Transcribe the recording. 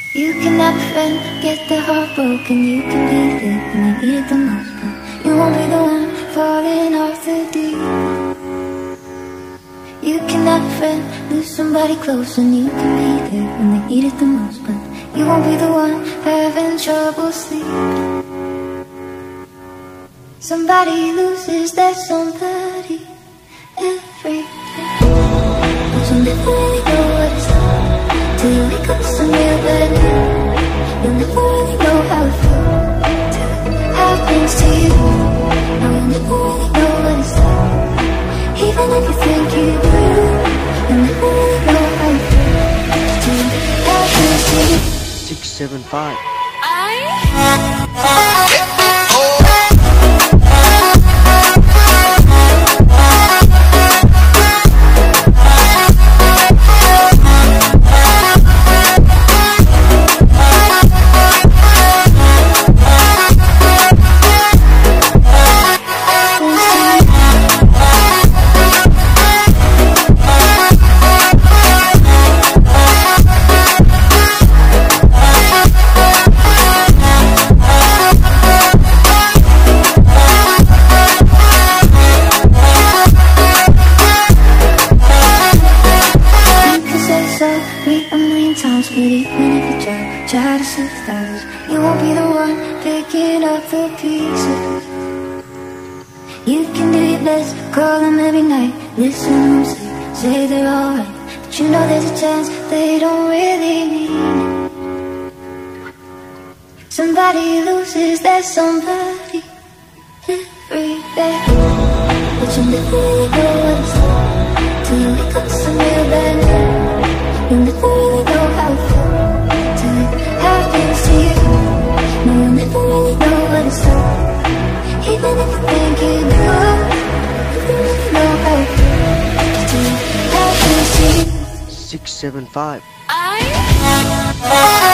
You can have a friend, get their heart broken. You can be there when they need it the most, but you won't be the one falling off the deep. You can have a friend, lose somebody close, and you can be there when they need it the most, but you won't be the one having trouble sleeping. Somebody loses their somebody every day, but you never really know what it's like till you wake up some real bad news. You'll never really know how it feels till it happens to you. No, you'll never really know what it's like, even if you think you do. You'll never really know how it feels till it happens to you. 675. But even if you try to see stars, you won't be the one picking up the pieces. You can do your best, call them every night, listen to them say they're alright, but you know there's a chance they don't really mean it. Somebody loses their somebody every day, but you never really know what it's like till you wake up some real bad news. You'll never really know how it feels till it happens to you. No, you'll never really know what it's like, even if you think you do. You'll never really know how it feels till it happens to you. 675.